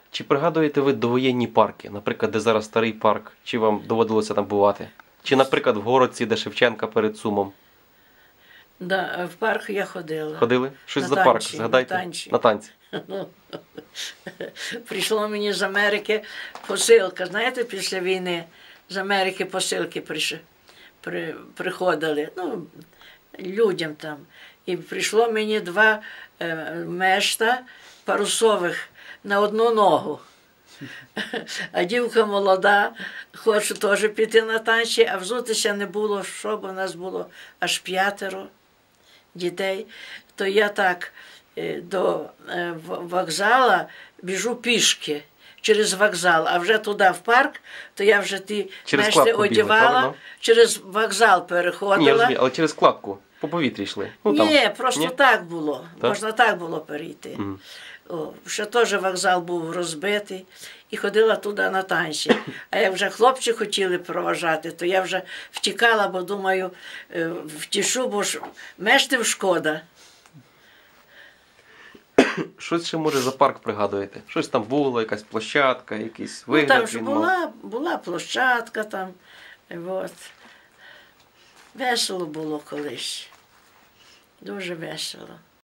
Чи пригадуєте ви довоєнні парки? Наприклад, де зараз старий парк? Чи вам доводилося там бувати? Чи, наприклад, в Городці, де Шевченка перед Сумом? Да, в парк я ходила. Ходили? Щось На за парк, танці, згадайте? на танці. На танці. Прийшло мені з Америки посилка. Знаєте, після війни з Америки посилки приходили, ну, людям там. І прийшло мені 2 мешта парусових на одну ногу. А дівка молода, хоче теж піти на танці, а взутися не було, щоб у нас було аж 5 дітей. То я так до вокзалу біжу пішки через вокзал, а вже туди в парк, то я вже ті мешти одягала, через вокзал переходила. Ні, я розумію, але через кладку, по повітрі йшли. Ну, ні, там. просто Ні? так було, Так? можна так було перейти. О, ще теж вокзал був розбитий, і ходила туди на танці. А як вже хлопці хотіли проважати, то я вже втікала, бо думаю, втішу, бо ж мештів шкода. Щось ще, може, за парк пригадуєте? Щось там було, якась площадка, якийсь вигляд? Ну, там ж він мав? була площадка там. От. Весело було колись. Дуже весело.